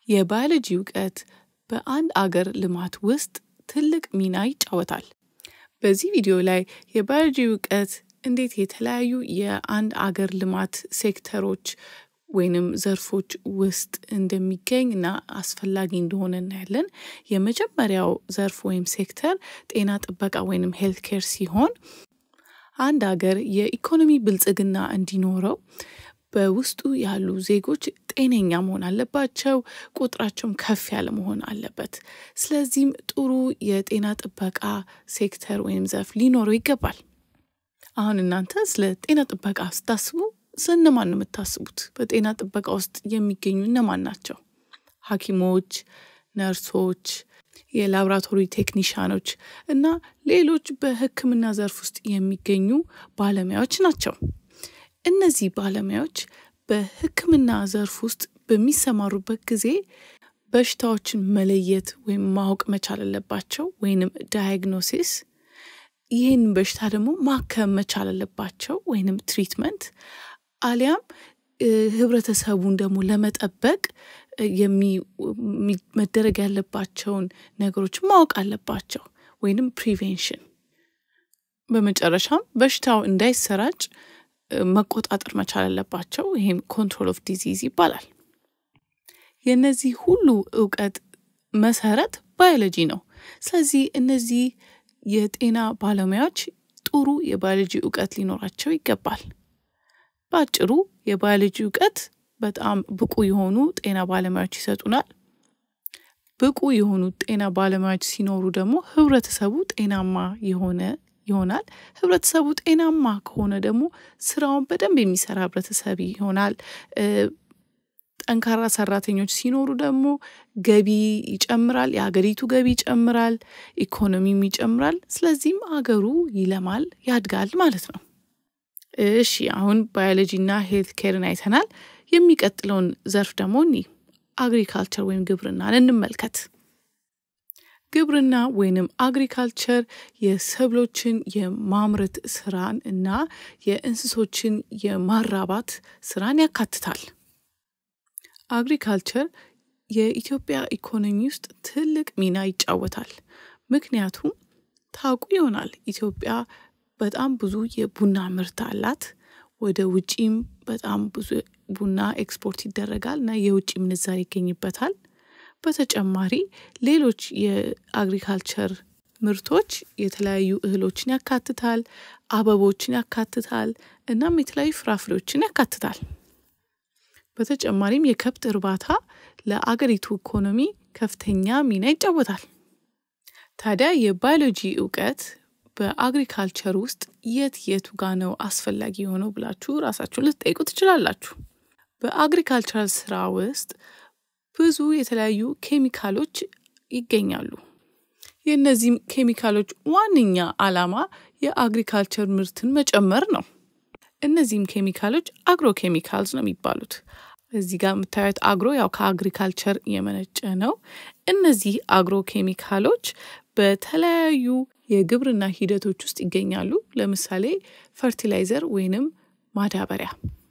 የባዮሎጂ ዕውቀት በአንድ አገር ልማት ውስጥ ትልቅ ሚና ይጫወታል። በዚህ ቪዲዮ ላይ የባዮሎጂ ዕውቀት እንዴት የተለያዩ የአንድ አገር ልማት ሴክተሮች ወይንም ዘርፎች ውስጥ እንደሚገኝና አስፈላጊ እንደሆነ እናያለን። የመጀመሪያው ዘርፍ ወይም ሴክተር ጤና ጥበቃ ወይንም ሄልት ኬር ሲሆን አንድ አገር የኢኮኖሚ ብልጽግና እንዲኖረው በውስጡ ያሉ ዜጎች ጤነኛ መሆን አለባቸው፣ ቁጥራቸውም ከፍ ያለ መሆን አለበት። ስለዚህም ጥሩ የጤና ጥበቃ ሴክተር ወይም ዘርፍ ሊኖረው ይገባል። አሁን እናንተ ስለ ጤና ጥበቃ ስታስቡ ስለነማን ነው የምታስቡት? በጤና ጥበቃ ውስጥ የሚገኙ እነማን ናቸው? ሐኪሞች፣ ነርሶች፣ የላብራቶሪ ቴክኒሻኖች እና ሌሎች በሕክምና ዘርፍ ውስጥ የሚገኙ ባለሙያዎች ናቸው። እነዚህ ባለሙያዎች በሕክምና ዘርፍ ውስጥ በሚሰማሩበት ጊዜ በሽታዎችን መለየት ወይም ማወቅ መቻል አለባቸው ወይንም ዳያግኖሲስ፣ ይህን በሽታ ደግሞ ማከም መቻል አለባቸው ወይንም ትሪትመንት፣ አሊያም ህብረተሰቡን ደግሞ ለመጠበቅ መደረግ ያለባቸውን ነገሮች ማወቅ አለባቸው ወይንም ፕሪቬንሽን። በመጨረሻም በሽታው እንዳይሰራጭ መቆጣጠር መቻል አለባቸው። ይሄም ኮንትሮል ኦፍ ዲዚዝ ይባላል። የነዚህ ሁሉ ዕውቀት መሰረት ባዮሎጂ ነው። ስለዚህ እነዚህ የጤና ባለሙያዎች ጥሩ የባዮሎጂ ዕውቀት ሊኖራቸው ይገባል። በአጭሩ የባዮሎጂ ዕውቀት በጣም ብቁ የሆኑ ጤና ባለሙያዎች ይሰጡናል። ብቁ የሆኑ ጤና ባለሙያዎች ሲኖሩ ደግሞ ህብረተሰቡ ጤናማ ይሆናል። ህብረተሰቡ ጤናማ ከሆነ ደግሞ ስራውን በደንብ የሚሰራ ህብረተሰብ ይሆናል። ጠንካራ ሰራተኞች ሲኖሩ ደግሞ ገቢ ይጨምራል፣ የሀገሪቱ ገቢ ይጨምራል፣ ኢኮኖሚም ይጨምራል። ስለዚህም አገሩ ይለማል፣ ያድጋል ማለት ነው። እሺ አሁን ባዮሎጂና ሄልት ኬርን አይተናል። የሚቀጥለውን ዘርፍ ደግሞ አግሪካልቸር ወይም ግብርናን እንመልከት። ግብርና ወይንም አግሪካልቸር የሰብሎችን የማምረት ስራን እና የእንስሶችን የማራባት ስራን ያካትታል። አግሪካልቸር የኢትዮጵያ ኢኮኖሚ ውስጥ ትልቅ ሚና ይጫወታል። ምክንያቱም ታውቁ ይሆናል ኢትዮጵያ በጣም ብዙ የቡና ምርት አላት። ወደ ውጪም በጣም ብዙ ቡና ኤክስፖርት ይደረጋል እና የውጪ ምንዛሪ ይገኝበታል። በተጨማሪ ሌሎች የአግሪካልቸር ምርቶች የተለያዩ እህሎችን ያካትታል፣ አበቦችን ያካትታል እናም የተለያዩ ፍራፍሬዎችን ያካትታል። በተጨማሪም የከብት እርባታ ለአገሪቱ ኢኮኖሚ ከፍተኛ ሚና ይጫወታል። ታዲያ የባዮሎጂ ዕውቀት በአግሪካልቸር ውስጥ የቱ ጋር ነው አስፈላጊ የሆነው ብላችሁ ራሳችሁን ልትጠይቁ ትችላላችሁ። በአግሪካልቸራል ስራ ውስጥ ብዙ የተለያዩ ኬሚካሎች ይገኛሉ። የእነዚህም ኬሚካሎች ዋነኛ ዓላማ የአግሪካልቸር ምርትን መጨመር ነው። እነዚህም ኬሚካሎች አግሮ ኬሚካልስ ነው የሚባሉት። እዚህ ጋር የምታዩት አግሮ ያው ከአግሪካልቸር የመነጨ ነው። እነዚህ አግሮ ኬሚካሎች በተለያዩ የግብርና ሂደቶች ውስጥ ይገኛሉ። ለምሳሌ ፈርቲላይዘር ወይንም ማዳበሪያ።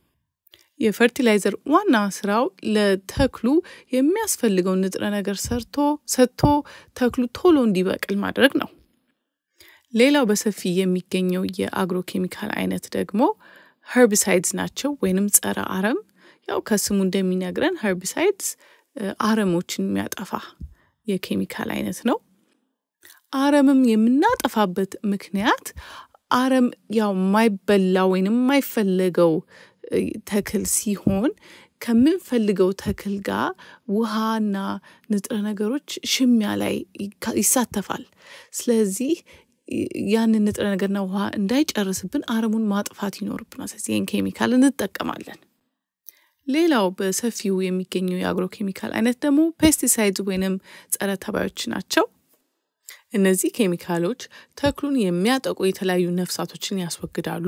የፈርቲላይዘር ዋና ስራው ለተክሉ የሚያስፈልገው ንጥረ ነገር ሰጥቶ ተክሉ ቶሎ እንዲበቅል ማድረግ ነው። ሌላው በሰፊ የሚገኘው የአግሮ ኬሚካል አይነት ደግሞ ሄርቢሳይድስ ናቸው ወይንም ጸረ አረም። ያው ከስሙ እንደሚነግረን ሄርቢሳይድስ አረሞችን የሚያጠፋ የኬሚካል አይነት ነው። አረምም የምናጠፋበት ምክንያት አረም ያው የማይበላ ወይንም የማይፈልገው ተክል ሲሆን ከምንፈልገው ተክል ጋር ውሃና ንጥረ ነገሮች ሽሚያ ላይ ይሳተፋል። ስለዚህ ያንን ንጥረ ነገርና ውሃ እንዳይጨርስብን አረሙን ማጥፋት ይኖርብናል። ስለዚህ ይህን ኬሚካል እንጠቀማለን። ሌላው በሰፊው የሚገኘው የአግሮ ኬሚካል አይነት ደግሞ ፔስቲሳይድስ ወይንም ጸረ ተባዮች ናቸው። እነዚህ ኬሚካሎች ተክሉን የሚያጠቁ የተለያዩ ነፍሳቶችን ያስወግዳሉ።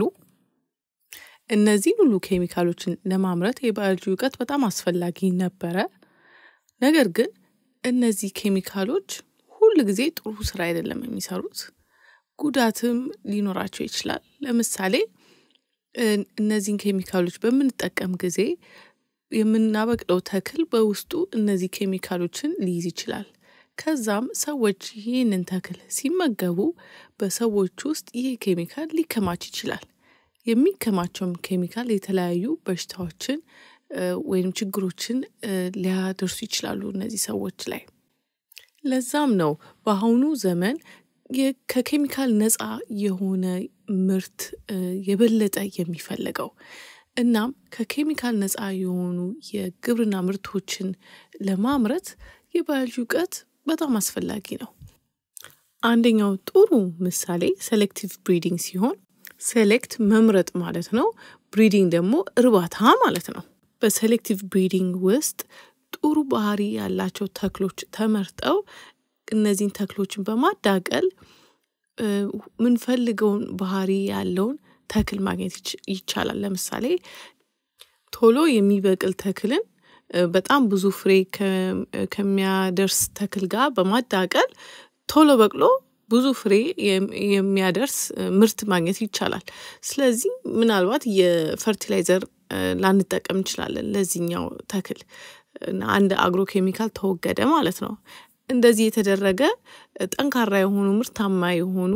እነዚህ ሁሉ ኬሚካሎችን ለማምረት የባዮሎጂ ዕውቀት በጣም አስፈላጊ ነበረ። ነገር ግን እነዚህ ኬሚካሎች ሁሉ ጊዜ ጥሩ ስራ አይደለም የሚሰሩት፣ ጉዳትም ሊኖራቸው ይችላል። ለምሳሌ እነዚህን ኬሚካሎች በምንጠቀም ጊዜ የምናበቅለው ተክል በውስጡ እነዚህ ኬሚካሎችን ሊይዝ ይችላል። ከዛም ሰዎች ይህንን ተክል ሲመገቡ በሰዎች ውስጥ ይሄ ኬሚካል ሊከማች ይችላል። የሚከማቸውም ኬሚካል የተለያዩ በሽታዎችን ወይም ችግሮችን ሊያደርሱ ይችላሉ እነዚህ ሰዎች ላይ። ለዛም ነው በአሁኑ ዘመን ከኬሚካል ነፃ የሆነ ምርት የበለጠ የሚፈልገው። እናም ከኬሚካል ነፃ የሆኑ የግብርና ምርትዎችን ለማምረት የባዮሎጂ ዕውቀት በጣም አስፈላጊ ነው። አንደኛው ጥሩ ምሳሌ ሴሌክቲቭ ብሪዲንግ ሲሆን ሴሌክት መምረጥ ማለት ነው። ብሪዲንግ ደግሞ እርባታ ማለት ነው። በሴሌክቲቭ ብሪዲንግ ውስጥ ጥሩ ባህሪ ያላቸው ተክሎች ተመርጠው እነዚህን ተክሎችን በማዳቀል ምንፈልገውን ባህሪ ያለውን ተክል ማግኘት ይቻላል። ለምሳሌ ቶሎ የሚበቅል ተክልን በጣም ብዙ ፍሬ ከሚያደርስ ተክል ጋር በማዳቀል ቶሎ በቅሎ ብዙ ፍሬ የሚያደርስ ምርት ማግኘት ይቻላል። ስለዚህ ምናልባት የፈርቲላይዘር ላንጠቀም እንችላለን ለዚህኛው ተክል እና አንድ አግሮ ኬሚካል ተወገደ ማለት ነው። እንደዚህ የተደረገ ጠንካራ የሆኑ ምርታማ የሆኑ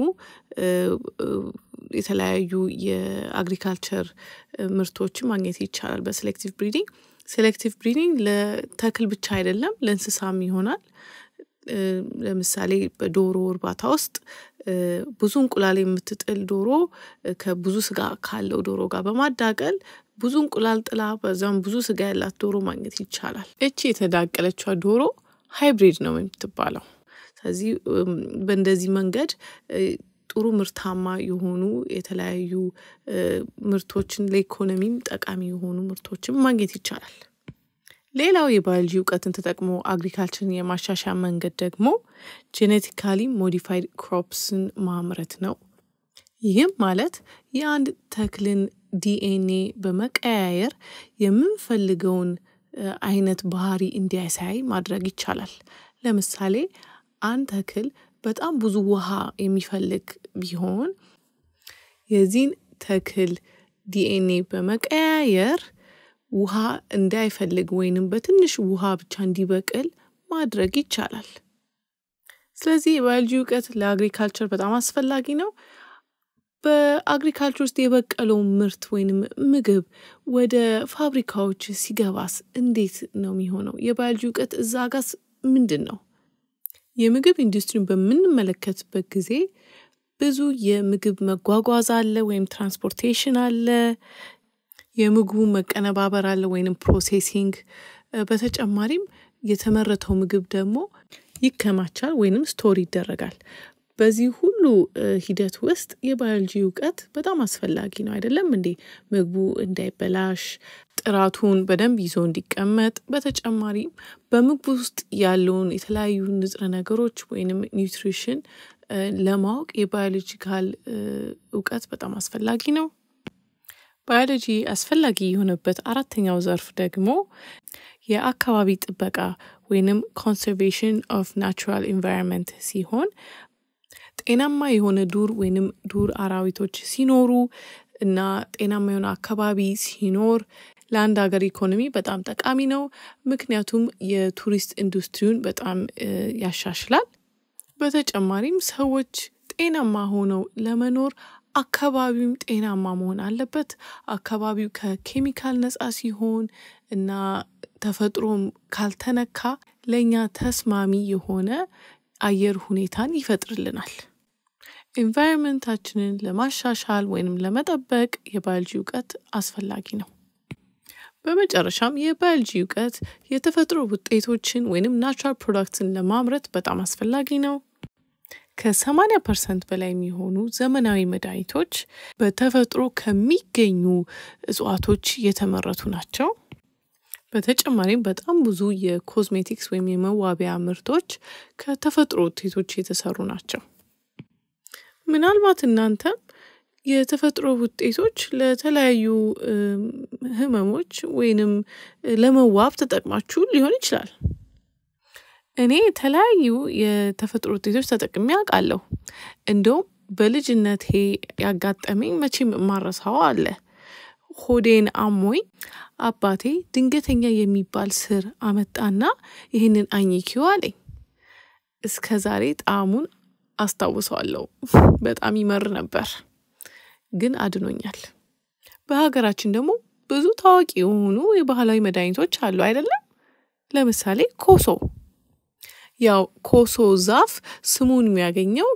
የተለያዩ የአግሪካልቸር ምርቶችን ማግኘት ይቻላል በሴሌክቲቭ ብሪዲንግ። ሴሌክቲቭ ብሪዲንግ ለተክል ብቻ አይደለም ለእንስሳም ይሆናል። ለምሳሌ በዶሮ እርባታ ውስጥ ብዙ እንቁላል የምትጥል ዶሮ ከብዙ ስጋ ካለው ዶሮ ጋር በማዳቀል ብዙ እንቁላል ጥላ በዛም ብዙ ስጋ ያላት ዶሮ ማግኘት ይቻላል። እቺ የተዳቀለችው ዶሮ ሃይብሪድ ነው የምትባለው። ስለዚህ በእንደዚህ መንገድ ጥሩ ምርታማ የሆኑ የተለያዩ ምርቶችን ለኢኮኖሚም ጠቃሚ የሆኑ ምርቶችን ማግኘት ይቻላል። ሌላው የባዮሎጂ ዕውቀትን ተጠቅሞ አግሪካልቸርን የማሻሻያ መንገድ ደግሞ ጄኔቲካሊ ሞዲፋይድ ክሮፕስን ማምረት ነው። ይህም ማለት የአንድ ተክልን ዲኤንኤ በመቀያየር የምንፈልገውን አይነት ባህሪ እንዲያሳይ ማድረግ ይቻላል። ለምሳሌ አንድ ተክል በጣም ብዙ ውሃ የሚፈልግ ቢሆን የዚህን ተክል ዲኤንኤ በመቀያየር ውሃ እንዳይፈልግ ወይንም በትንሽ ውሃ ብቻ እንዲበቅል ማድረግ ይቻላል። ስለዚህ የባዮሎጂ ዕውቀት ለአግሪካልቸር በጣም አስፈላጊ ነው። በአግሪካልቸር ውስጥ የበቀለው ምርት ወይንም ምግብ ወደ ፋብሪካዎች ሲገባስ እንዴት ነው የሚሆነው? የባዮሎጂ ዕውቀት እዛ ጋር ምንድነው? የምግብ ኢንዱስትሪን በምንመለከትበት ጊዜ ብዙ የምግብ መጓጓዝ አለ ወይም ትራንስፖርቴሽን አለ። የምግቡ መቀነባበር አለ ወይንም ፕሮሴሲንግ። በተጨማሪም የተመረተው ምግብ ደግሞ ይከማቻል ወይንም ስቶር ይደረጋል። በዚህ ሁሉ ሂደት ውስጥ የባዮሎጂ ዕውቀት በጣም አስፈላጊ ነው አይደለም እንዴ? ምግቡ እንዳይበላሽ ጥራቱን በደንብ ይዞ እንዲቀመጥ፣ በተጨማሪም በምግቡ ውስጥ ያለውን የተለያዩ ንጥረ ነገሮች ወይንም ኒውትሪሽን ለማወቅ የባዮሎጂካል ዕውቀት በጣም አስፈላጊ ነው። ባዮሎጂ አስፈላጊ የሆነበት አራተኛው ዘርፍ ደግሞ የአካባቢ ጥበቃ ወይንም ኮንሰርቬሽን ኦፍ ናቹራል ኢንቫይሮንመንት ሲሆን ጤናማ የሆነ ዱር ወይንም ዱር አራዊቶች ሲኖሩ እና ጤናማ የሆነ አካባቢ ሲኖር ለአንድ ሀገር ኢኮኖሚ በጣም ጠቃሚ ነው። ምክንያቱም የቱሪስት ኢንዱስትሪውን በጣም ያሻሽላል። በተጨማሪም ሰዎች ጤናማ ሆነው ለመኖር አካባቢውም ጤናማ መሆን አለበት። አካባቢው ከኬሚካል ነፃ ሲሆን እና ተፈጥሮም ካልተነካ ለኛ ተስማሚ የሆነ አየር ሁኔታን ይፈጥርልናል። ኢንቫይሮንመንታችንን ለማሻሻል ወይንም ለመጠበቅ የባዮሎጂ ዕውቀት አስፈላጊ ነው። በመጨረሻም የባዮሎጂ ዕውቀት የተፈጥሮ ውጤቶችን ወይንም ናቹራል ፕሮዳክትስን ለማምረት በጣም አስፈላጊ ነው። ከ80% በላይ የሚሆኑ ዘመናዊ መድኃኒቶች በተፈጥሮ ከሚገኙ እጽዋቶች የተመረቱ ናቸው። በተጨማሪም በጣም ብዙ የኮስሜቲክስ ወይም የመዋቢያ ምርቶች ከተፈጥሮ ውጤቶች የተሰሩ ናቸው። ምናልባት እናንተ የተፈጥሮ ውጤቶች ለተለያዩ ህመሞች ወይንም ለመዋብ ተጠቅማችሁ ሊሆን ይችላል። እኔ የተለያዩ የተፈጥሮ ውጤቶች ተጠቅሜ አውቃለሁ። እንደውም በልጅነቴ ያጋጠመኝ መቼም ማረሳው አለ። ሆዴን አሞኝ አባቴ ድንገተኛ የሚባል ስር አመጣና ይህንን አኝኪው አለኝ። እስከዛሬ ጣዕሙን አስታውሰዋለሁ። በጣም ይመር ነበር፣ ግን አድኖኛል። በሀገራችን ደግሞ ብዙ ታዋቂ የሆኑ የባህላዊ መድኃኒቶች አሉ አይደለም? ለምሳሌ ኮሶ። ያው ኮሶ ዛፍ ስሙን የሚያገኘው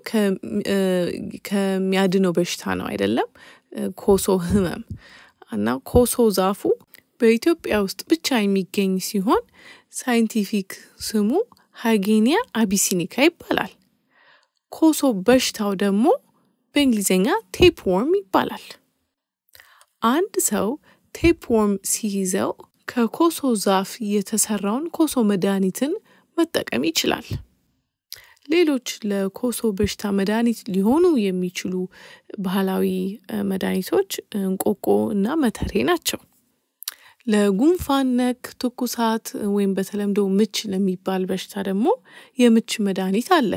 ከሚያድነው በሽታ ነው አይደለም? ኮሶ ህመም እና ኮሶ ዛፉ በኢትዮጵያ ውስጥ ብቻ የሚገኝ ሲሆን ሳይንቲፊክ ስሙ ሃይጌኒያ አቢሲኒካ ይባላል። ኮሶ በሽታው ደግሞ በእንግሊዘኛ ቴፕወርም ይባላል። አንድ ሰው ቴፕወርም ሲይዘው ከኮሶ ዛፍ የተሰራውን ኮሶ መድኃኒትን መጠቀም ይችላል። ሌሎች ለኮሶ በሽታ መድኃኒት ሊሆኑ የሚችሉ ባህላዊ መድኃኒቶች እንቆቆ እና መተሬ ናቸው። ለጉንፋን ነክ ትኩሳት ወይም በተለምዶ ምች ለሚባል በሽታ ደግሞ የምች መድኃኒት አለ።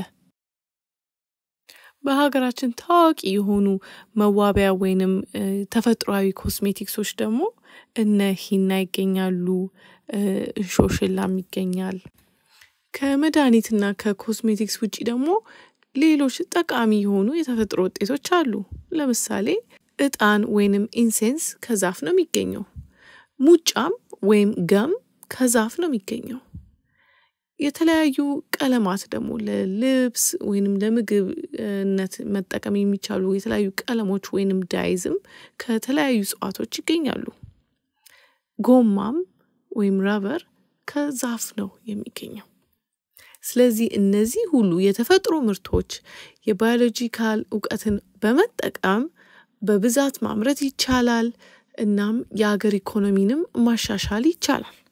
በሀገራችን ታዋቂ የሆኑ መዋቢያ ወይንም ተፈጥሯዊ ኮስሜቲክሶች ደግሞ እነ ሂና ይገኛሉ፣ ሾሽላም ይገኛል። ከመድኃኒትና ከኮስሜቲክስ ውጪ ደግሞ ሌሎች ጠቃሚ የሆኑ የተፈጥሮ ውጤቶች አሉ። ለምሳሌ እጣን ወይንም ኢንሴንስ ከዛፍ ነው የሚገኘው። ሙጫም ወይም ገም ከዛፍ ነው የሚገኘው። የተለያዩ ቀለማት ደግሞ ለልብስ ወይንም ለምግብነት መጠቀም የሚቻሉ የተለያዩ ቀለሞች ወይንም ዳይዝም ከተለያዩ እጽዋቶች ይገኛሉ። ጎማም ወይም ረበር ከዛፍ ነው የሚገኘው። ስለዚህ እነዚህ ሁሉ የተፈጥሮ ምርቶች የባዮሎጂካል ዕውቀትን በመጠቀም በብዛት ማምረት ይቻላል። እናም የሀገር ኢኮኖሚንም ማሻሻል ይቻላል።